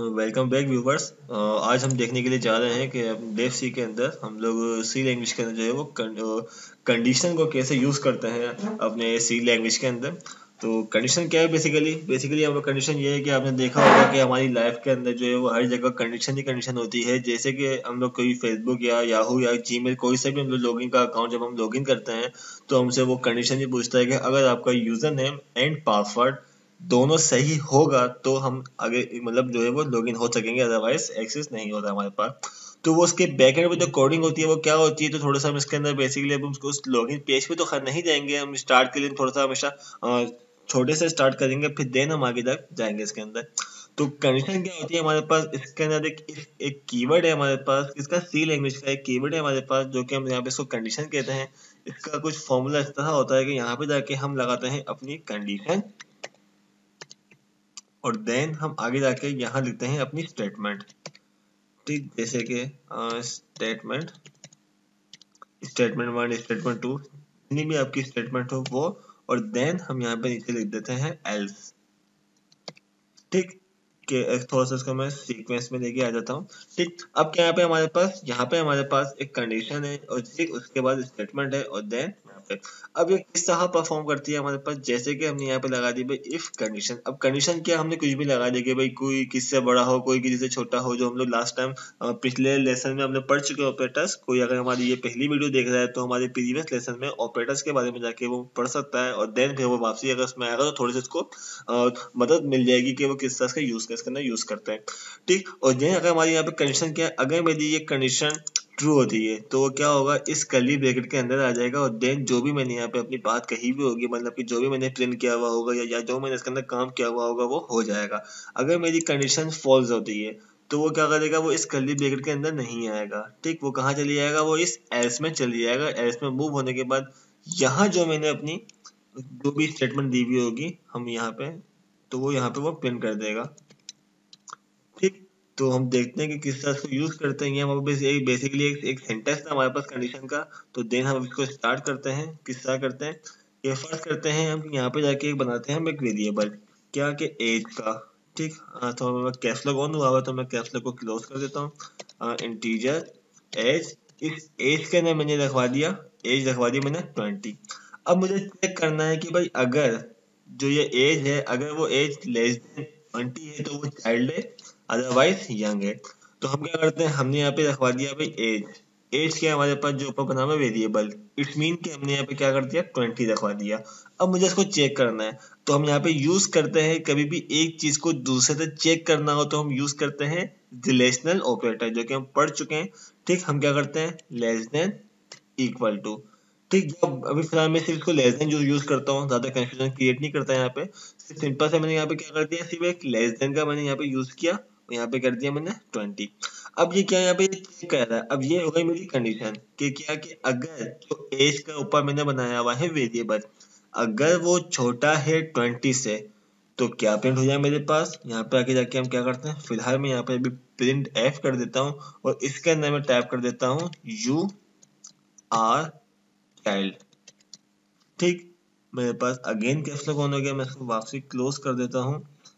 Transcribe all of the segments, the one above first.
Welcome back viewers. आज हम देखने के लिए जा रहे हैं कि डेफ सी के अंदर हम लोग सी लैंग्वेज के अंदर जो है वो कंडीशन को कैसे यूज़ करते हैं अपने सी लैंग्वेज के अंदर। तो कंडीशन क्या है? बेसिकली यहाँ पर कंडीशन ये है कि आपने देखा होगा कि हमारी लाइफ के अंदर जो है वो हर जगह कंडीशन ही कंडीशन होती है। जैसे कि हम लोग कोई फेसबुक या याहू या जीमेल कोई से भी हम लोग लॉगिन का अकाउंट जब हम लॉगिन करते हैं तो हमसे वो कंडीशन ही पूछता है कि अगर आपका यूजर नेम एंड पासवर्ड दोनों सही होगा तो हम आगे मतलब जो है वो लॉगिन हो सकेंगे, अदरवाइज एक्सेस नहीं होता हमारे पास। तो वो उसके बैकएंड में जो कोडिंग होती है वो क्या होती है, तो थोड़ा सा हम इसके अंदर बेसिकली अब उसको उस लॉगिन पेज पे तो खैर नहीं जाएंगे। हम स्टार्ट के लिए थोड़ा सा हमेशा छोटे से स्टार्ट करेंगे, फिर देन हम आगे तक जाएंगे इसके अंदर। तो कंडीशन क्या होती है हमारे पास इसके अंदर एक कीवर्ड है हमारे पास, इसका सी लैंग्वेज का एक कीवर्ड है हमारे पास जो कि हम यहाँ पे इसको कंडीशन कहते हैं। इसका कुछ फॉर्मूला इस तरह होता है कि यहाँ पे जाके हम लगाते हैं अपनी कंडीशन और देन हम आगे जाके यहाँ लिखते हैं अपनी स्टेटमेंट। ठीक, जैसे कि स्टेटमेंट स्टेटमेंट 1 स्टेटमेंट 2 जितनी भी आपकी स्टेटमेंट हो वो, और देन हम यहाँ पे नीचे लिख देते हैं एल्स। ठीक, कि थोड़ा सा इसको मैं सीक्वेंस में लेके आ जाता हूँ। ठीक, अब क्या यहाँ पे हमारे पास एक कंडीशन है और ठीक उसके बाद स्टेटमेंट है और देन यहाँ पे अब ये किस तरह परफॉर्म करती है हमारे पास, जैसे कि हमने यहाँ पे लगा दी भाई इफ कंडीशन। अब कंडीशन क्या, हमने कुछ भी लगा दी कि भाई कोई किससे बड़ा हो कोई किसी से छोटा हो, जो हम लोग लास्ट टाइम पिछले लेसन में हमने पढ़ चुके ऑपरेटर्स। कोई अगर हमारी ये पहली वीडियो देख रहा है तो हमारे प्रीवियस लेसन में ऑपरेटर्स के बारे में जाके वो पढ़ सकता है और देन फिर वो वापसी अगर उसमें आएगा तो थोड़ी सी उसको मदद मिल जाएगी कि वो किस तरह का यूज करते हैं। ठीक, और ये अगर हमारी यहाँ पे कंडीशन क्या है, अगर मेरी ये कंडीशन ट्रू होती है तो वो क्या होगा, इस कर्ली ब्रैकेट के अंदर आ जाएगा और देन जो भी मैंने यहाँ पे अपनी बात कही भी होगी, मतलब कि जो भी मैंने प्रिंट किया हुआ होगा या जो मैंने इसके अंदर काम किया हुआ होगा वो हो जाएगा। अगर मेरी कंडीशन फॉल्स होती है तो वो क्या करेगा, वो इस कर्ली ब्रैकेट के अंदर नहीं आएगा। ठीक, वो कहाँ चली जाएगा, वो इस एल्स में चली जाएगा। एल्स में मूव होने के बाद यहाँ जो मैंने अपनी जो भी स्टेटमेंट दी हुई होगी हम यहाँ पे, तो वो यहाँ पे वो प्रिंट कर देगा। ठीक, तो हम देखते हैं कि किस तरह इसको यूज करते हैं। हमारे पास बेसिकली एक सेंटेंस था हमारे पास कंडीशन का, तो देन हम इसको स्टार्ट करते हैं। किस तरह करते हैं, ये फर्स्ट करते हैं हम यहाँ पे जाके एक बनाते हैं हम एक वेरिएबल क्या कि एज का। ठीक, तो मेरा कैप्स लॉक ऑन हुआ हुआ तो मैं कैप्स लॉक को क्लोज कर देता हूँ। इंटीजर एज, इस एज के अंदर मैंने रखवा दिया, एज रखवा दी मैंने 20। अब मुझे चेक करना है कि भाई अगर जो ये एज है, अगर वो एज लेस देन 20 है तो वो चाइल्ड है, अदरवाइज यंग है। तो हम क्या करते हैं, हमने यहाँ पे रखवा दिया भाई एज। एज क्या हमारे पास जो ऊपर बना हुआ वेरिएबल, इट्स मीन कि हमने यहाँ पे क्या कर दिया 20 रखवा दिया। अब मुझे इसको चेक करना है तो हम यहाँ पे यूज करते हैं, कभी भी एक चीज को दूसरे से चेक करना हो तो हम यूज करते हैं रिलेशनल ऑपरेटर जो कि हम पढ़ चुके हैं। ठीक, हम क्या करते हैं लेस देन इक्वल टू। ठीक, जब अभी फिलहाल मैं सिर्फ इसको लेस देन जो यूज करता हूँ, ज्यादा कंफ्यूजन क्रिएट नहीं करता यहाँ पे। सिंपल से मैंने यहाँ पे क्या कर दिया, सिर्फ एक लेस देन का मैंने यहाँ पे यूज किया, यहाँ पे कर दिया मैंने 20। अब ये क्या यहाँ पे चेक कर रहा है, अब ये हो गई मेरी कंडीशन कि क्या कि अगर जो एज का ऊपर मैंने बनाया हुआ है वेरिएबल, अगर वो छोटा है 20 से तो क्या प्रिंट हो जाए मेरे पास। यहाँ पे आके जाके हम क्या करते हैं, फिलहाल मैं यहाँ पे अभी प्रिंट एफ कर देता हूँ और इसके अंदर मैं टाइप कर देता हूँ यू आर चाइल्ड। ठीक, मेरे पास अगेन कैप्स लॉक ऑन हो गया, मैं इसको वापसी क्लोज कर देता हूँ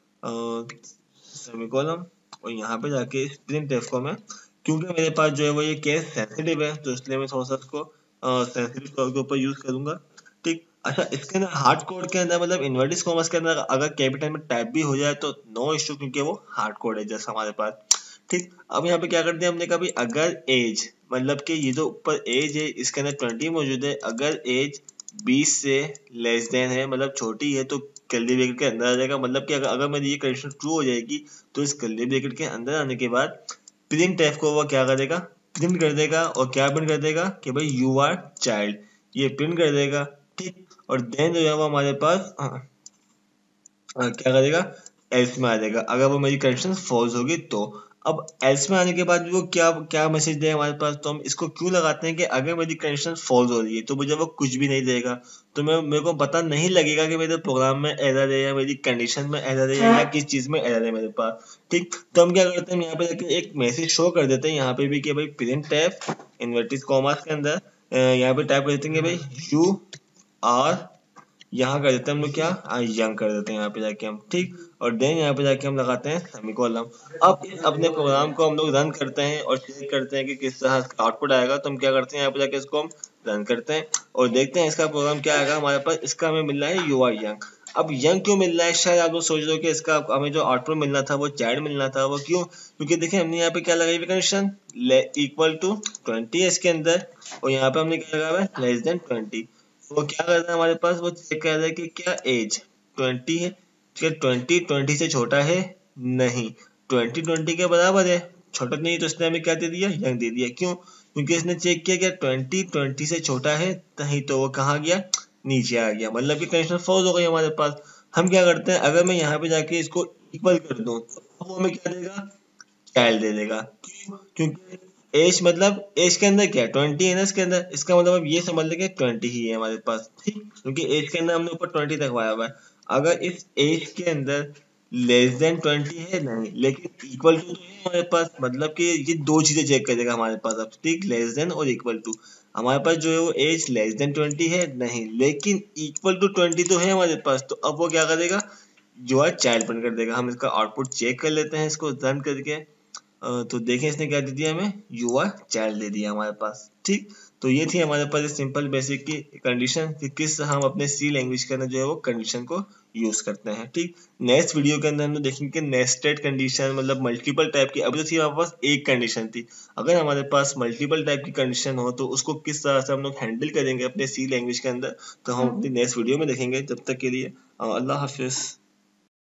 सेमीकोलन, और यहाँ पे जाके इस प्रिंट एफ को मैं, क्योंकि मेरे पास जो है वो ये केस सेंसिटिव है तो इसलिए मैं थोड़ा सा इसको सेंसिटिव के ऊपर यूज करूंगा। ठीक, अच्छा इसके अंदर हार्ड कोड के अंदर मतलब इन्वर्टेड कॉमर्स के अंदर अगर कैपिटल में टाइप भी हो जाए तो नो इश्यू, क्योंकि वो हार्ड कोड है जैसा हमारे पास। ठीक, अब यहाँ पे क्या कर दिया हमने, कभी अगर एज मतलब कि ये जो ऊपर एज है इसके अंदर 20 मौजूद है, अगर एज 20 से लेस देन है मतलब छोटी है तो कर्ली ब्रैकेट के अंदर आ जाएगा। मतलब कि अगर मेरी ये कंडीशन ट्रू हो जाएगी तो इस कर्ली ब्रैकेट के अंदर आने के बाद प्रिंट एफ को वो क्या करेगा, प्रिंट कर देगा। और क्या प्रिंट कर देगा कि भाई यू आर चाइल्ड, ये प्रिंट कर देगा। ठीक, और देन जो है वो हमारे पास क्या करेगा, एल्स में आ जाएगा अगर वो मेरी कंडीशन फॉल्स होगी तो। अब एल्स में आने के बाद वो क्या क्या मैसेज देगा हमारे पास, तो हम इसको क्यों लगाते हैं कि अगर मेरी कंडीशन फॉल्स हो रही है तो मुझे वो कुछ भी नहीं देगा, तो मेरे को पता नहीं लगेगा कि मेरे प्रोग्राम में एरर है या मेरी कंडीशन में एरर है या किस चीज में एरर है मेरे पास। ठीक, तो हम क्या करते हैं, यहाँ पे जाके एक मैसेज शो कर देते हैं यहाँ पे भी कि भाई प्रिंट एफ इन्वर्टेड कॉमास के अंदर यहाँ पे टाइप कर देते हैं भाई यू आर यहाँ कर देते हैं हम लोग क्या, यंग कर देते हैं यहाँ पे जाके हम, ठीक। और देन यहाँ पे जाके हम लगाते हैं सेमीकोलन। अब इस अपने प्रोग्राम को हम लोग रन करते हैं और चेक करते हैं कि किस तरह का आउटपुट आएगा। तो हम क्या करते हैं, यहाँ पे जाके इसको हम रन करते हैं और देखते हैं इसका प्रोग्राम क्या आएगा हमारे पास। इसका हमें मिल रहा है यू आर यंग। अब यंग क्यों मिल रहा है, शायद आप लोग सोच रहे हो कि इसका हमें जो आउटपुट मिलना था वो चाइल्ड मिलना था, वो क्यों, क्योंकि देखिए हमने यहाँ पे क्या लगाई हुई कंडीशन, इक्वल टू 20 है इसके अंदर, और यहाँ पे हमने क्या लगाया है लेस देन 20। वो क्या कर रहा है हमारे पास, वो चेक कर रहा है कि क्या एज 20 है, क्या 20 से छोटा है, नहीं 20 के बराबर है, छोटा नहीं, तो इसने हमें क्या दे दिया, यंग दे दिया। क्यों, क्योंकि इसने चेक किया क्या 20 से छोटा है, नहीं, तो वो कहाँ गया, नीचे आ गया, मतलब कि कंडीशन फॉल्स हो गई हमारे पास। हम क्या करते हैं, अगर मैं यहाँ पे जाके इसको इक्वल कर दूं तो वो हमें क्या देगा, चाइल्ड दे देगा। क्योंकि एज मतलब एज के अंदर क्या है 20 है ना इसके अंदर, इसका मतलब अब ये समझ लेंगे 20 ही है हमारे पास, ठीक। क्योंकि एज के अंदर हमने ऊपर 20 रखवाया हुआ है। अगर इस एज के अंदर लेस देन 20 है, नहीं, लेकिन इक्वल टू है हमारे पास, मतलब कि ये दो चीजें चेक करेगा हमारे पास अब, ठीक, लेस देन और इक्वल टू। हमारे पास जो है वो एज लेस देन 20 है, नहीं, लेकिन इक्वल टू 20 तो है हमारे पास, तो अब वो क्या करेगा, जो है चाइल्ड प्रिंट कर देगा। हम इसका आउटपुट चेक कर लेते हैं इसको रन करके। तो देखें इसने क्या दे दिया हमें, यू आर चाइल्ड दे दिया हमारे पास, ठीक। तो ये थी हमारे पास सिंपल बेसिक की कंडीशन कि किस हम अपने सी लैंग्वेज के अंदर जो है वो कंडीशन को यूज करते हैं, ठीक। नेक्स्ट वीडियो के अंदर हम लोग देखेंगे नेस्टेड कंडीशन, मतलब मल्टीपल टाइप की। अभी तो थी हमारे पास एक कंडीशन थी, अगर हमारे पास मल्टीपल टाइप की कंडीशन हो तो उसको किस तरह से हम लोग हैंडल करेंगे अपने सी लैंग्वेज के अंदर, तो हम अपनी नेक्स्ट वीडियो में देखेंगे। जब तक के लिए अल्लाह हाफिज।